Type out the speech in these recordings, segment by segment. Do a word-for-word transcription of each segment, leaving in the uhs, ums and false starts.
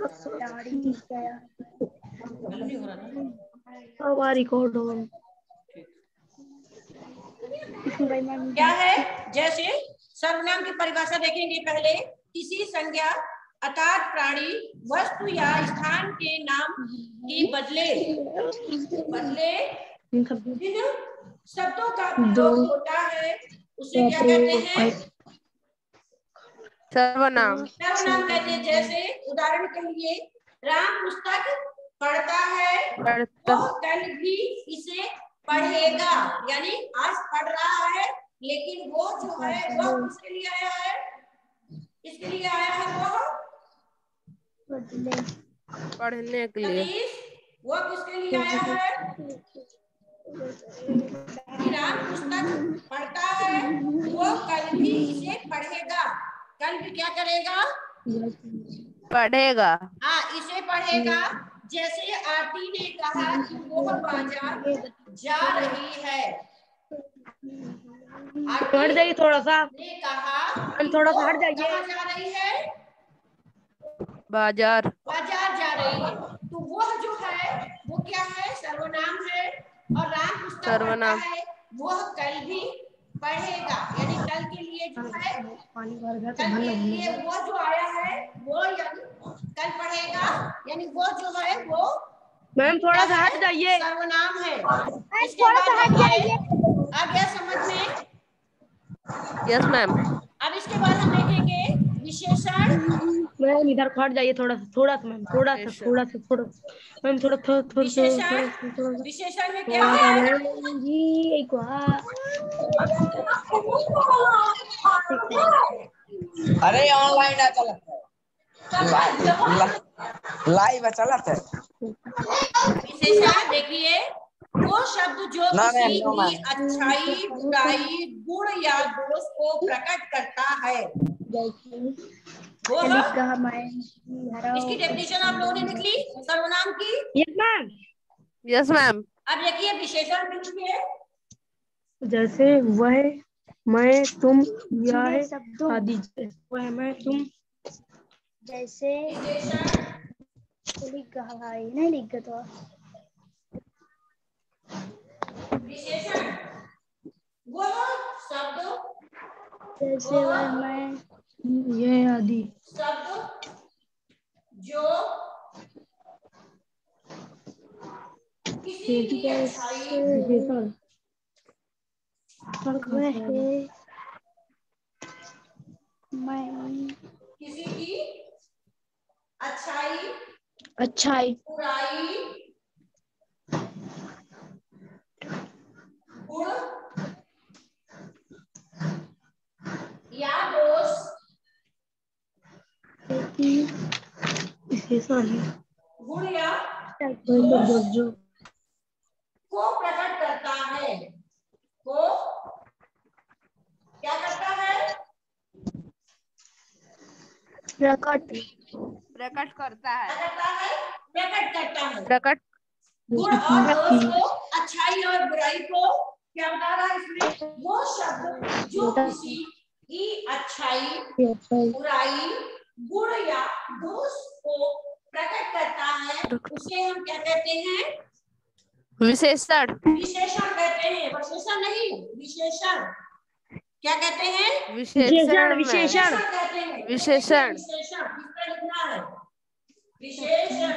हमारा रिकॉर्ड हो क्या है? जैसे सर्वनाम की परिभाषा देखेंगे पहले। किसी संज्ञा अर्थात प्राणी, वस्तु या स्थान के नाम के बदले बदले जिन शब्दों का प्रयोग होता है उसे क्या कहते हैं? सर्वनाम। सर्वनाम कहते हैं। जैसे उदाहरण के लिए राम पुस्तक पढ़ता है, पढ़ता वो कल भी इसे पढ़ेगा, यानी आज पढ़ रहा है, लेकिन वो जो है वो किसके लिए आया है? किसके लिए आया है? वो पढ़ने के लिए। वो किसके लिए आया है? राम पुस्तक पढ़ता है, वो कल भी इसे पढ़ेगा। कल भी क्या करेगा? पढ़ेगा। हाँ, इसे पढ़ेगा। जैसे आरती ने कहा कि वो बाजार जा रही है। हट जाइए थोड़ा सा, ने कहा हम थोड़ा सा हट जाइए। कहाँ जा रही है? बाजार। बाजार जा रही है। तो वह जो है वो क्या है? सर्वनाम है। और राम पुस्तक पढ़ता है, वह कल भी पढ़ेगा, यानी कल के लिए जो है पानी भर गया तो कल भर के लग लिए वो जो आया है वो यानी कल पढ़ेगा, यानी वो जो है वो मैम थोड़ा सा हट जाइए। सर्वनाम है। इसके बाद देखिए आ गया समझ में? Yes ma'am. अब इसके बाद हम देखेंगे विशेषण। मैम इधर हट जाइए थोड़ा सा, थोड़ा सा मैम, थोड़ा सा थोड़ा सा थोड़ा मैम थोड़ा थोड़ा थोड़ा विशेषण। विशेषण में क्या है? जी एक अरे ऑनलाइन है, चलत है, लाइव है, चलत है। विशेषण देखिए वो शब्द जो किसी की अच्छाई, बुराई, गुण या दोष को प्रकट करता है। वो इसकी डेफिनेशन आप लोगों ने लिख ली सर्वनाम की? Yes ma'am. Yes ma'am. अब देखिए विशेषण लिखिए। जैसे वह, मैं, तुम, यह आदि। वह, मैं, तुम। जैसे लिख रहा है नहीं लिख तो विशेषण वह शब्द जैसे वह, मैं, यह आदि शब्द जो किसी की अच्छाई, वह है मैं, किसी की अच्छाई, अच्छाई, बुराई, गुण या दोष गुण या दोष जो को प्रकट करता है। को क्या करता है? प्रकट प्रकट करता है। क्या करता है? प्रकट करता है। प्रकट गुण और दोष को, अच्छाई और बुराई को क्या बता रहा है इसमें? वो शब्द जो किसी की अच्छाई, बुराई, गुण या दोष को प्रकट करता है उसे हम क्या कहते हैं? विशेषण। विशेषण कहते हैं। विशेषण नहीं, विशेषण। क्या कहते हैं? विशेषण। विशेषण कहते हैं। विशेषण। विशेषण किसका लिखना है? विशेषण।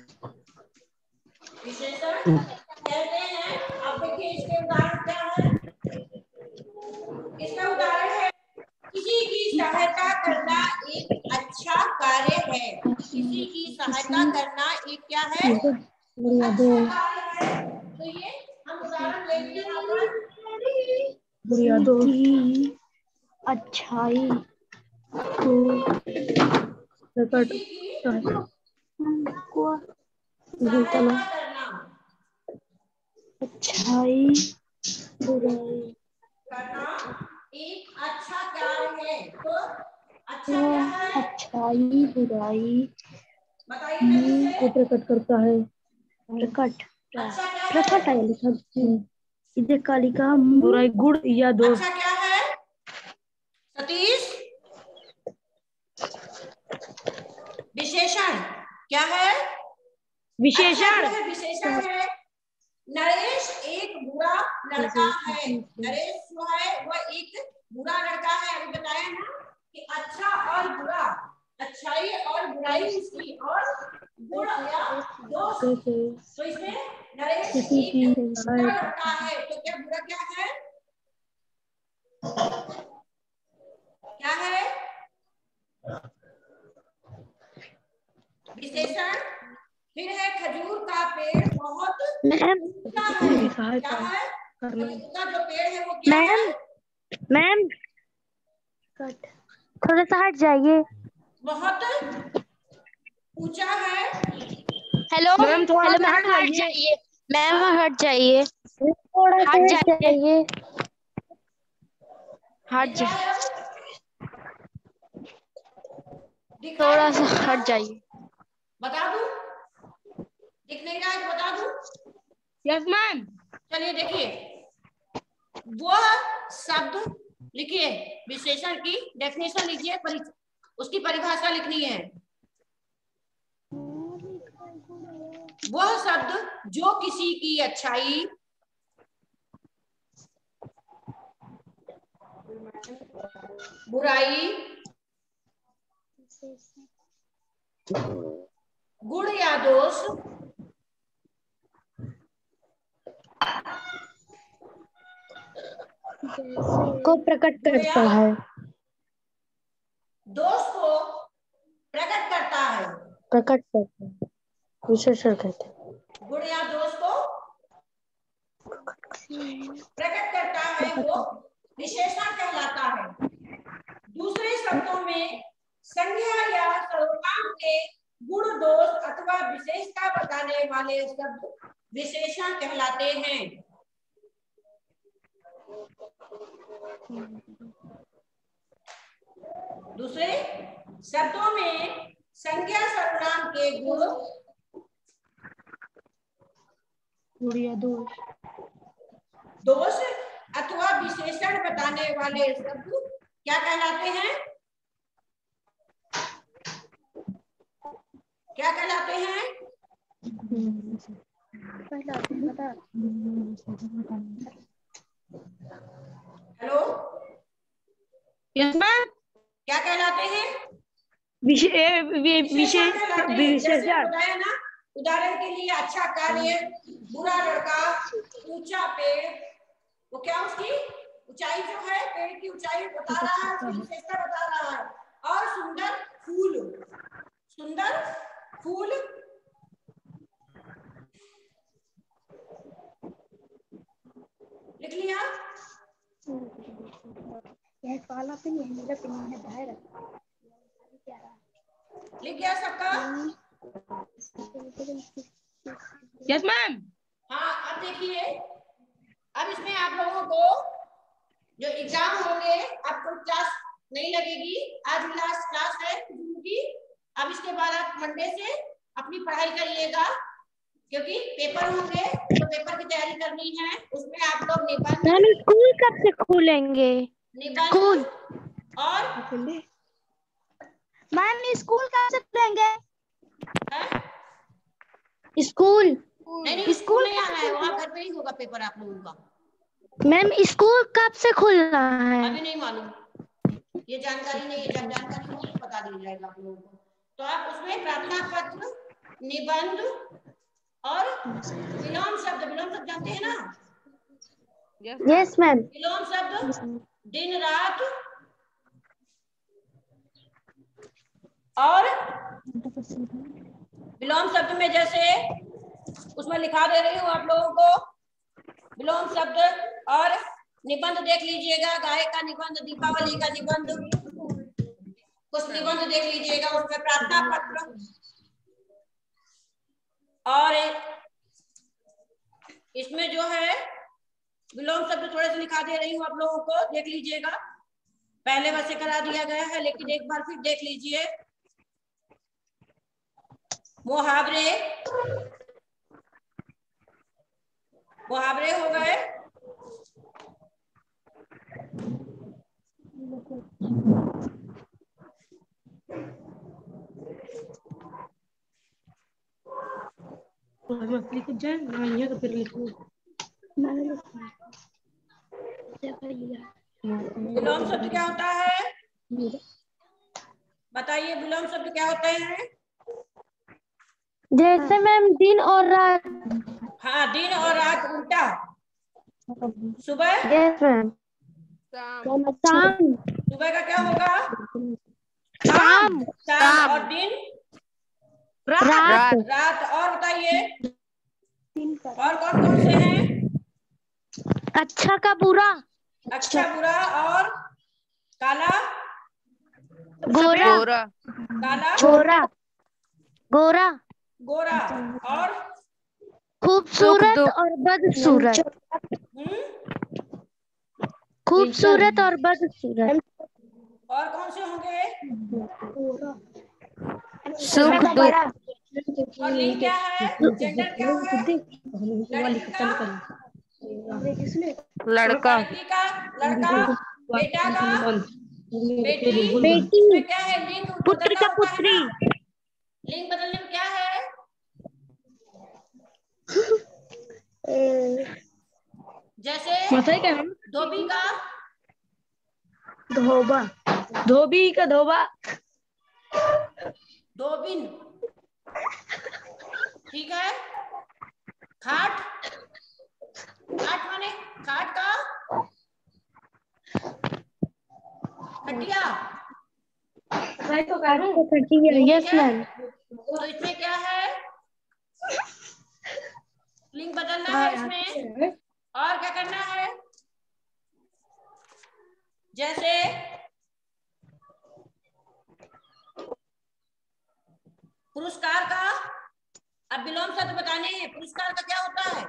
विशेषण कहते हैं। अब देखिए इसके उदाहरण क्या है? इसका उदाहरण है किसी की सहायता करना एक अच्छा कार्य है। किसी की सहायता करना एक क्या है? अच्छा कार्य है। तो ये हम उदाहरण लेंगे यहाँ पर। अच्छाई किसी की सहायता करना, अच्छाई बुराई करना एक अच्छा कार्य है। तो अच्छा क्या है? अच्छाई बुराई बताइए जल्दी से। को प्रकट करता है। प्रकट अच्छा क्या है? प्रकट है लिखा इधर कालिका बुराई गुण या दोष। अच्छा क्या है सतीश? विशेषण क्या है? विशेषण। अच्छा, जो है विशेषण है। नरेश एक बुरा लड़का है। नरेश जो है वह एक बुरा लड़का है। अभी बताया ना कि अच्छा और बुरा, अच्छाई और बुराई उसकी, और गुण या दोष। तो इसमें नरेश एक बुरा लड़का है। तो क्या बुरा क्या है? क्या है? विशेषण। फिर है खजूर का पेड़ बहुत ऊंचा है। क्या है? खजूर का जो पेड़ है वो क्या है? मैम थोड़ा सा हट जाइए। बहुत ऊंचा है। हेलो मैम थोड़ा हेलो सा मैम हट हट जाइए। जाइए, मैम हट जाइए, थोड़ा सा हट हट जाइए, जाइए। हट दिख रहा जाइए। है अब? दिखाई थोड़ा नहीं सा दे रहा हट है? जाइए। बता दूं? दिख नहीं रहा है तो बता दूं? Yes ma'am. चलिए देखिए, वह शब्द लिखिए, विशेषण की डेफिनेशन लीजिए, परि, उसकी परिभाषा लिखनी है। वह शब्द जो किसी की अच्छाई, बुराई, गुण या दोष को प्रकट करता है। दोष को प्रकट करता है। प्रकट करता है, विशेषण कहते हैं। गुण या दोष को प्रकट करता है, वो विशेषण कहलाता है। दूसरे शब्दों में संज्ञा या सर्वनाम के गुण, दोष अथवा विशेषता बताने वाले शब्द विशेषण कहलाते हैं। दूसरे शब्दों में संज्ञा सर्वनाम के गुण, दोष दोष अथवा विशेषण बताने वाले शब्द क्या कहलाते हैं? क्या कहलाते हैं? Hello, yes ma'am. क्या कहलाते हैं? विशेषण। विशेषण कहलाते हैं। जैसे विशेषण। बताया ना, उदाहरण के लिए अच्छा कार्य, बुरा लड़का, ऊंचा पेड़, वो क्या उसकी ऊंचाई जो है, पेड़ की ऊंचाई बता रहा है, उसकी विशेषता बता रहा है। और सुंदर फूल, सुंदर फूल, लिख लिया? लिख गया सबका? Yes ma'am. हाँ, अब देखिए, अब इसमें आप लोगों को जो एग्जाम होंगे, आपको क्लास नहीं लगेगी, आज लास्ट क्लास है जून की। अब इसके बाद आप मंडे से अपनी पढ़ाई करिएगा, क्योंकि पेपर होंगे तो पेपर की तैयारी करनी है। उसमें आप लोग निबंध, मैम स्कूल कब से खुलेंगे? निबंध और मैम स्कूल कब से खुलेंगे? है? स्कूल नहीं नहीं, स्कूल नहीं आना है, वहाँ घर पे ही होगा पेपर आप लोगों का। मैम स्कूल कब से खुलना है? अभी नहीं मालूम, ये जानकारी नहीं है। जब जानकारी होगी तो बता दिया जाएगा आप लोगों को। तो आप उसमें प्रार्थना पत्र, निबंध और विलोम शब्द, विलोम शब्द जानते हैं ना? Yes ma'am. विलोम शब्द दिन रात और विलोम शब्द में जैसे उसमें लिखा दे रही हूँ आप लोगों को, विलोम शब्द और निबंध देख लीजिएगा। गाय का निबंध, दीपावली का निबंध, कुछ निबंध देख लीजिएगा। उसमें प्रार्थना पत्र और इसमें जो है विलोम शब्द थोड़े से लिखा दे रही हूँ आप लोगों को, देख लीजिएगा। पहले वैसे करा दिया गया है, लेकिन एक बार फिर देख लीजिए। मुहावरे, मुहावरे हो गए। मत लिखो जाए नहीं है तो फिर लिखो। विलोम शब्द क्या होता है? बताइए विलोम शब्द क्या होते हैं? जैसे मैम दिन और रात। हाँ, दिन और रात उल्टा। सुबह यस मैम। शाम। सुबह का क्या होगा? शाम। शाम। और दिन रात। रात। और बताइए और कौन कौन से हैं? अच्छा का बुरा। अच्छा बुरा और काला गोरा। काला गोरा। गोरा। गोरा और खूबसूरत और बदसूरत। हम्म खूबसूरत और बदसूरत। और कौन से होंगे? सुख दुख। और लिंग क्या है? जेंडर क्या है? लड़की का लड़का। लड़की का लड़का, बेटा का बेटी। बेटी। इसमें क्या है? लिंग पुत्र बदलना का होता है पुत्री। ना। लिंग बदलने में क्या है? जैसे बताइए क्या नाम? धोबी का धोबा। धोबी का धोबा। धोबिन। ठीक है। खाट खाट माने खाट का खटिया। यस ठीक है। मैम। तो इसमें क्या है? लिंग बदलना है इसमें। और क्या करना है? जैसे पुरस्कार का, अब विलोम शब्द बताने हैं। पुरस्कार का क्या होता है?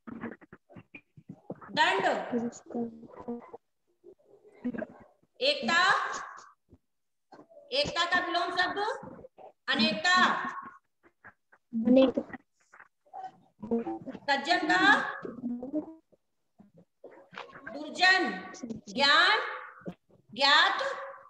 दंड। एकता एकता का विलोम शब्द अनेकता। सज्जन का दुर्जन। ज्ञान ज्ञात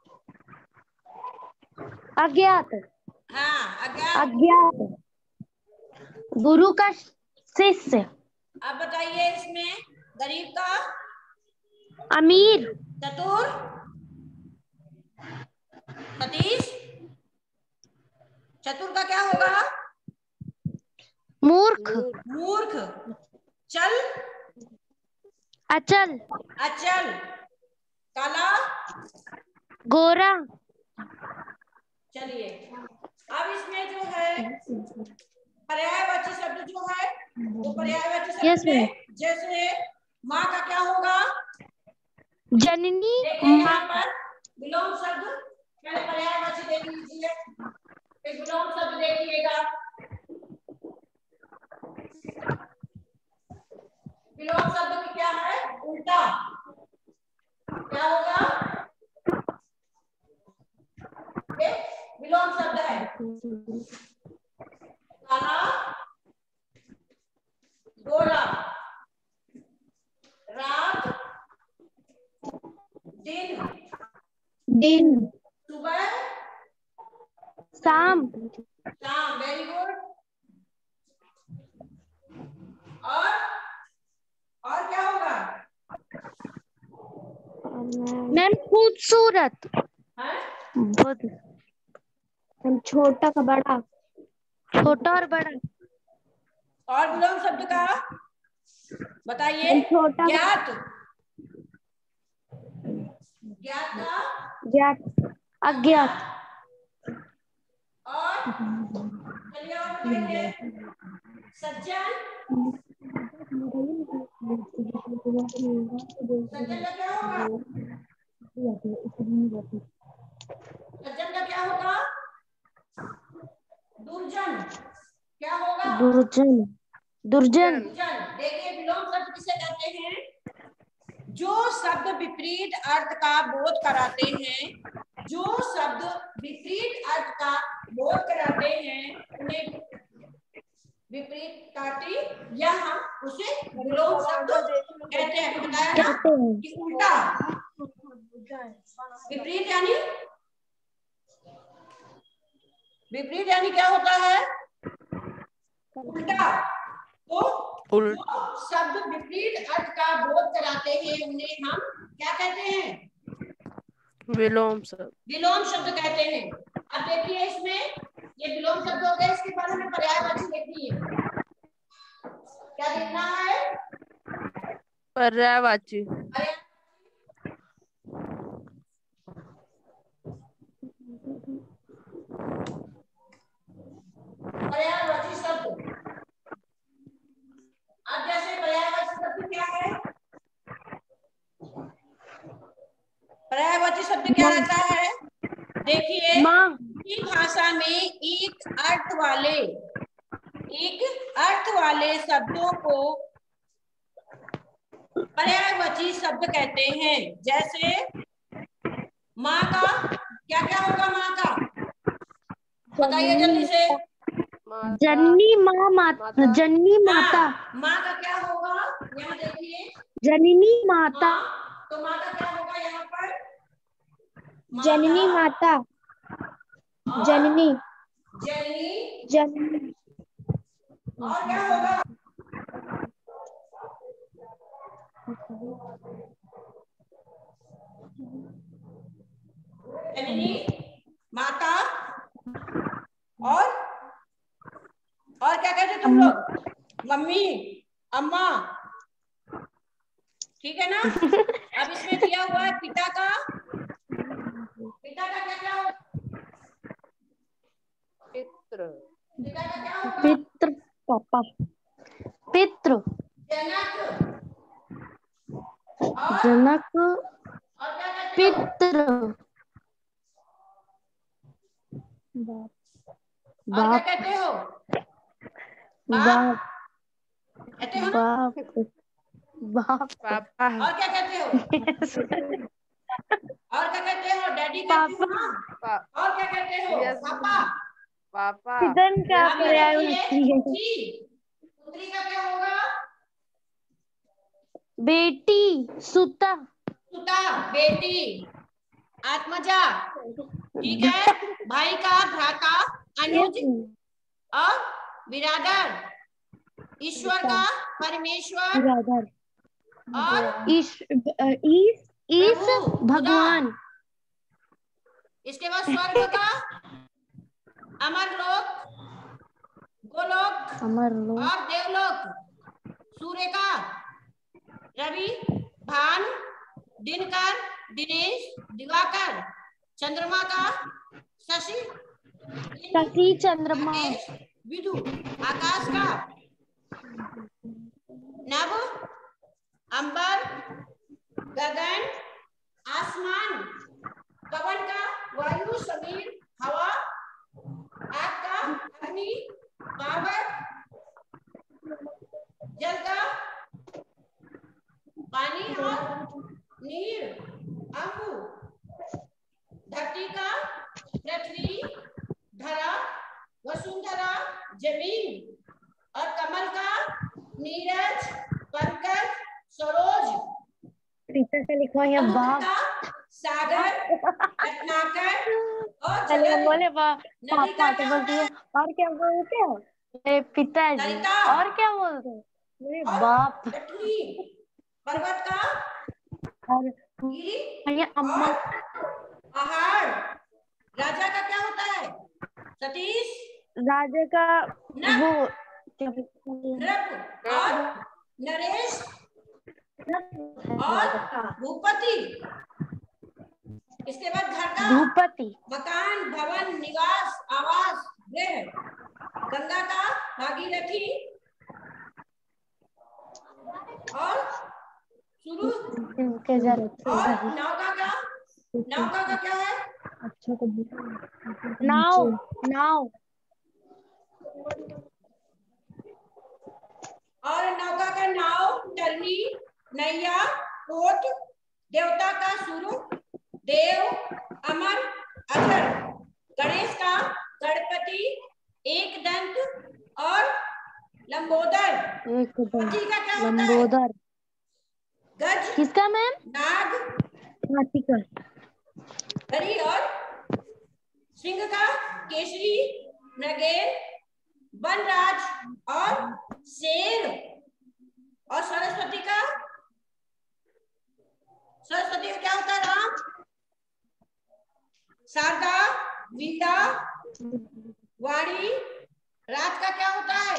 अज्ञात। हाँ अज्ञात। अज्ञात। गुरु का शिष्य। अब बताइए इसमें गरीब का अमीर। चतुर सतीश। चतुर का क्या होगा? मूर्ख। मूर्ख। चल अचल। अचल। काला गोरा। चलिए अब इसमें जो है पर्यायवाची शब्द जो है वो पर्यायवाची शब्द यस मैम। में जैसे माँ का क्या होगा? जननी। देखिए यहाँ पर विलोम शब्द पहले पर्यायवाची देख लीजिए। एक विलोम शब्द देखिएगा। विलोम शब्द की क्या है? उल्टा क्या होगा? ये विलोम शब्द है। काला गोरा। रात दिन। दिन। सुबह शाम। शाम। Very good. और और क्या होगा? मैम खूबसूरत। है बहुत। छोटा का बड़ा। छोटा और बड़ा। और विलोम शब्द का बताइए। छोटा। ज्ञात ज्ञात का ज्ञात। अज्ञात। और चलिए और बताइए। सज्जन सज्जन का क्या होगा? सज्जन का क्या होगा? दुर्जन क्या होगा? दुर्जन। दुर्जन। दुर्जन। देखिए विलोम शब्द किसे कहते हैं? जो शब्द विपरीत अर्थ का बोध कराते हैं जो शब्द विपरीत अर्थ का बोध कराते हैं उन्हें विपरीत काटी या हम उसे विलोम शब्द कहते हैं। अभी बताया ना कि उल्टा विपरीत यानी विपरीत यानी क्या होता है? उल्टा। तो जो शब्द विपरीत अर्थ का बोध कराते हैं उन्हें हम क्या कहते हैं? विलोम शब्द। विलोम शब्द कहते हैं। अब देखिए इसमें ये विलोम शब्द हो गए, इसके बारे में पर्यायवाची लिखनी है। क्या लिखना है? पर्यायवाची। पर्यायवाची शब्द। अब जैसे पर्यायवाची शब्द क्या है? पर्यायवाची शब्द क्या रहता है? देखिए हिंदी भाषा में एक अर्थ वाले एक अर्थ वाले शब्दों को पर्यायवाची शब्द कहते हैं। जैसे माँ का क्या क्या होगा? माँ का बताइए जल्दी से। जननी माँ माता, जननी माता। माँ का क्या होगा? यहाँ देखिए जननी माता। तो माँ का क्या होगा यहाँ पर? जननी माता, जननी जननी जननी। और क्या होगा? जननी माता और और क्या कहते तुम लोग? मम्मी, अम्मा, ठीक है ना? अब इसमें दिया हुआ है पिता का। पिता का क्या क्या होगा? पितृ। पिता का क्या होगा? पितृ, पापा। पितृ, जनक और जनक, और क्या कहते हो? पितृ, और क्या कहते हो? बाप, कहते हो ना? बाप, बाप, पापा। और क्या कहते हो? और क्या कहते हो? डैडी कहते हो ना? और क्या कहते हो? पापा। पापा। किधर क्या अब ये देखिए, पुत्री। पुत्री का क्या होगा? बेटी, सुता। सुता, बेटी। आत्मजा, ठीक है। भाई का, भ्राता, अनुज और बिरादर। ईश्वर का, परमेश्वर। बिरादर और ईश ईश ईश भगवान। इसके बाद स्वर्ग का, अमरलोक, गोलोक अमरलोक और देवलोक। सूर्य का, रवि, भान, दिनकर, दिनेश, दिवाकर। चंद्रमा का, शशि, शशि, चंद्रमा। विदु। आकाश का, नभ, अंबर, गगन, आसमान। पवन का, वायु, समीर, हवा। आग का, अग्नि, पावक। जल का, पानी और नीर, अंबु। धरती का, पृथ्वी, धरा, वसुंधरा, जमीन। और कमल का, नीरज, पंकज, सरोज। से लिखवा है बाप, सागर, रत्नाकर और चले जगत। बोले पापा तो बोलती है और क्या बोलते हो? पिताजी। और क्या बोलते हो? मेरे बाप। पर्वत का, और गिरी अम्मा। पहाड़। राजा का क्या होता है? सतीश। राजा का वो नृप और नरेश और भूपति। इसके बाद घर का, भूपति। मकान, भवन, निवास, आवास, गृह। गंगा का, भागीरथी और शुरू। और नौका का, नौका का क्या है? अच्छा तो नाव, नाव। और नौका का नाव, टरनी, नैया, पोत। देवता का सुरु, देव, अमर, अजर। गणेश का, गणपति, एक दंत और लंबोदर। हाथी का क्या होता है? लंबोदर। गज। किसका मैम? नाग। हाथी का। हरी और सिंह का, केसरी, नगेर, वनराज और शेर। और सरस्वती का, सरस्वती का क्या होता है राम? शारदा, वीणा, वाणी। रात का क्या होता है?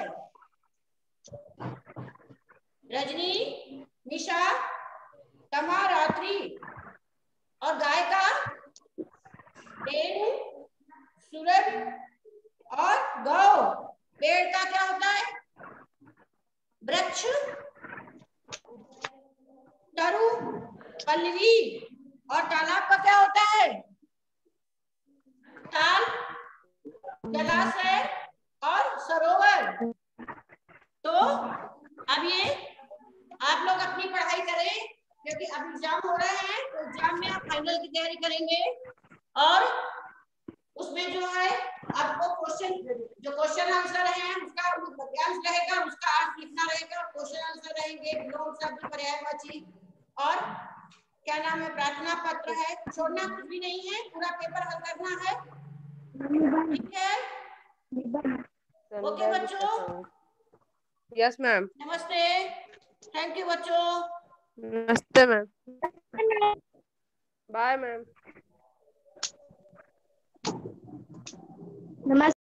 रजनी, निशा, तमा, रात्रि। और गाय का रेणु, सूरज और गौ। पेड़ का क्या होता है? वृक्ष, तरु, पल्लवी। और तालाब का क्या होता है? ताल, जलाशय और सरोवर। तो अब ये आप लोग अपनी पढ़ाई करें, क्योंकि अब एग्जाम हो रहे हैं, तो एग्जाम में आप फाइनल की तैयारी करेंगे। और उसमें जो है आपको क्वेश्चन, जो क्वेश्चन आंसर है उसका वाक्यांश रहेगा, उसका अर्थ लिखना रहेगा। क्वेश्चन आंसर रहेंगे, विलोम शब्द, पर्यायवाची और क्या नाम है, प्रार्थना पत्र है। छोड़ना कुछ भी नहीं है, पूरा पेपर हल करना है। ठीक है, ओके बच्चों। Yes ma'am. नमस्ते, थैंक यू बच्चों। नमस्ते मैम। Bye ma'am. नमस्ते।